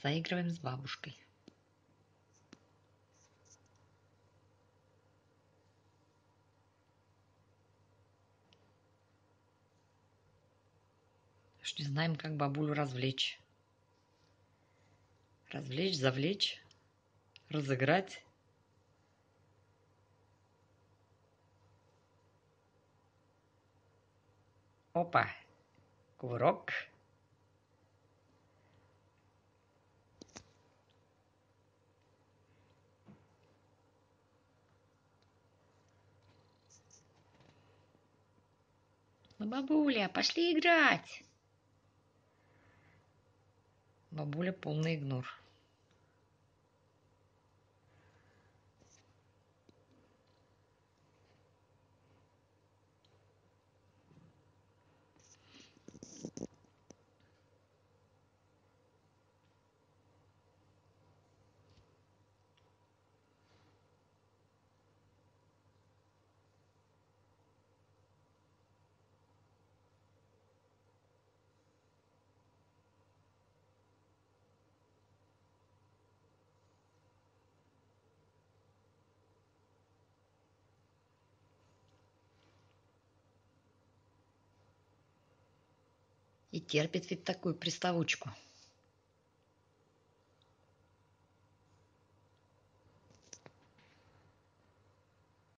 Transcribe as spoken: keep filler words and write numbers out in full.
Заигрываем с бабушкой. Уж не знаем, как бабулю развлечь. Развлечь, завлечь, разыграть. Опа! Кувырок. Ну, бабуля, пошли играть. Бабуля полный игнор. И терпит ведь такую приставучку.